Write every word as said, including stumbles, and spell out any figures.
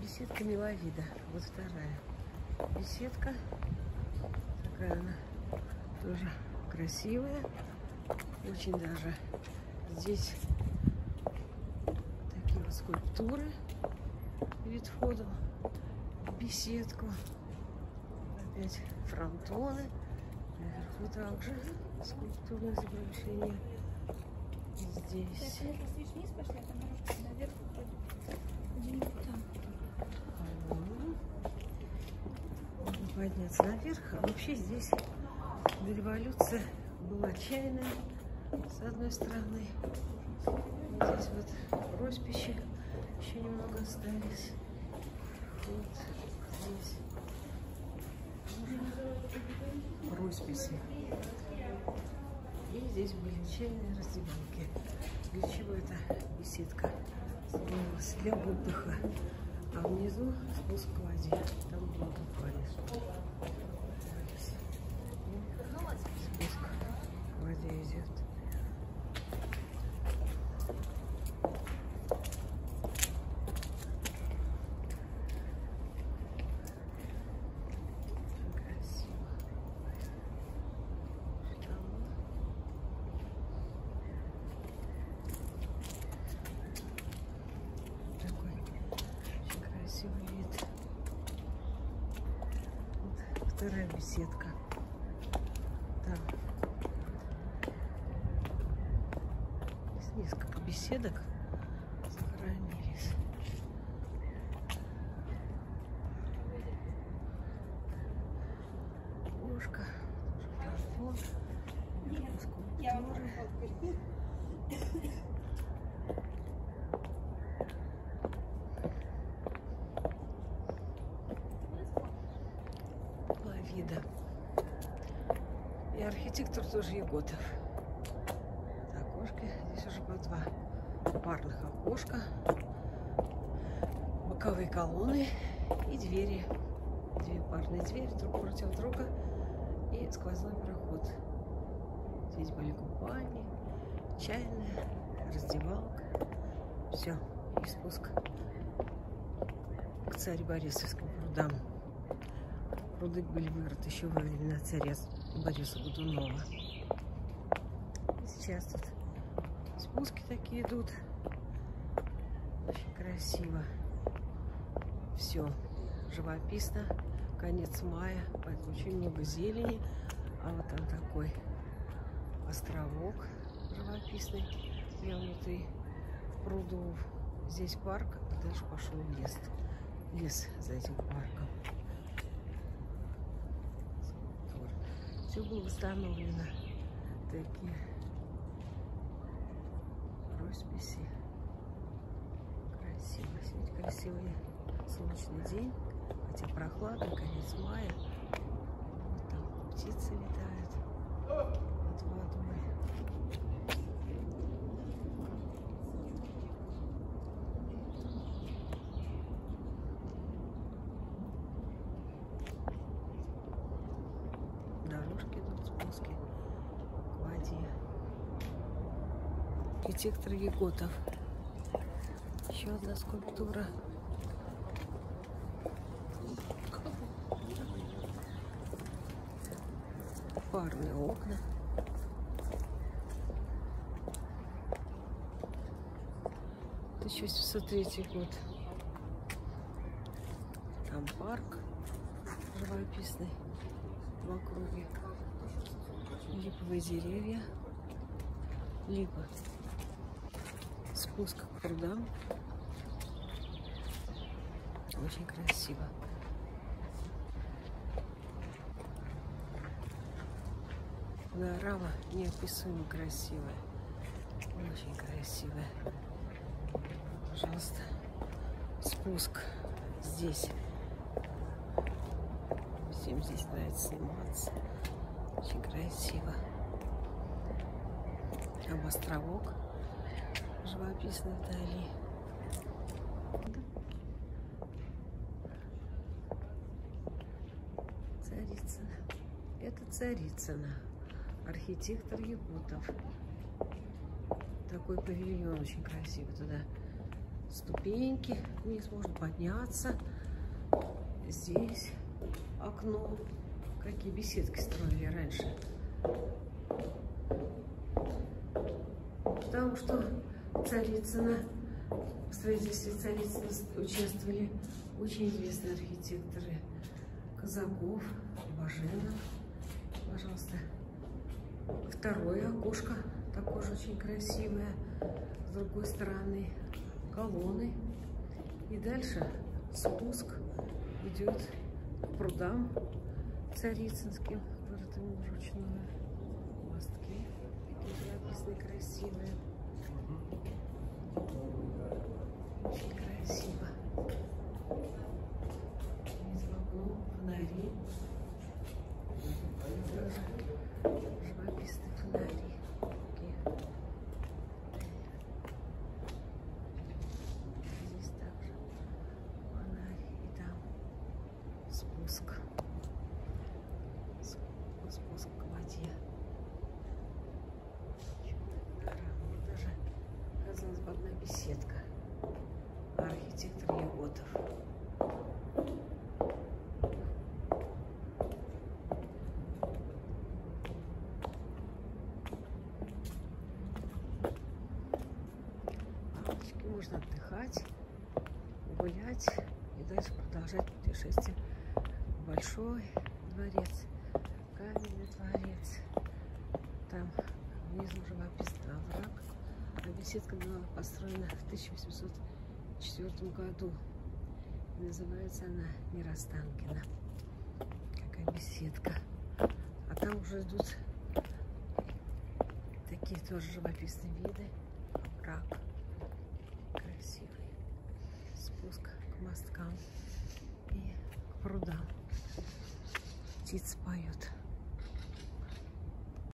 Беседка Миловида. Вот вторая беседка. Такая она тоже красивая. Очень даже. Здесь такие вот скульптуры перед входом в беседку. Опять фронтоны. Наверху также скульптурное изображение. Здесь. Можно подняться наверх. А вообще здесь до революции была чайная с одной стороны. Здесь вот росписи еще немного остались. Вот здесь росписи. И здесь были чайные раздевалки. Для чего эта беседка строилась? Для отдыха. А внизу спуск к воде. Там воду палишь. Спуск к воде идет. Вид. Вот вторая беседка. Там здесь несколько беседок сохранились. Окошко, плафон, скульптуры. Вида. И архитектор тоже Еготов. Окошко. Здесь уже по два парных окошка, боковые колонны и двери. Две парные двери друг против друга и сквозной проход. Здесь были купальни, чайная, раздевалка. Все. И спуск к Царь-Борисовским прудам. Пруды были вырыты еще во времена царя Бориса Годунова. И сейчас тут спуски такие идут. Очень красиво. Все живописно. Конец мая. Поэтому очень много зелени. А вот там такой островок живописный, втянутый в прудов. Здесь парк, а дальше пошел лес. Лес за этим парком. Все было восстановлено. Такие росписи. Красиво. Сегодня красивый солнечный день. Хотя прохладно, конец мая. Вот там птицы летают над водой. Дорожки идут, спуски к воде. Архитектор Еготов. Еще одна скульптура. Парные окна. тысяча восемьсот третий год. Там парк живописный в округе. Липовые деревья. Липа. Спуск к прудам. Очень красиво. Панорама неописуемо красивая. Очень красивая. Пожалуйста, спуск здесь. Всем здесь нравится сниматься. Очень красиво. Там островок живописный вдали. Царицына. Это Царицына. Архитектор Еготов. Такой павильон очень красивый. Туда ступеньки, вниз можно подняться. Здесь окно. Какие беседки строили раньше. Потому что Царицына, в строительстве Царицына участвовали очень известные архитекторы. Казаков, Баженов. Пожалуйста. Второе окошко, такое же очень красивое. С другой стороны колонны. И дальше спуск идет к прудам царицынским, вырытым вручную. Мостки такие живописные, красивые. Очень красиво. Из окна фонари. Тоже живописные фонари. Здесь также фонарь. И там спуск. Спуск к воде. Вот даже, казалось бы, одна беседка. Архитектор Еготов. Палочки, можно отдыхать, гулять и дальше продолжать путешествие. Большой дворец, каменный дворец. Там внизу живописный овраг. А беседка была построена в тысяча восемьсот четвёртом году. Называется она Миростанкина. Какая беседка. А там уже идут такие тоже живописные виды. Овраг. Красивый. Спуск к мосткам и к прудам. Птицы поют.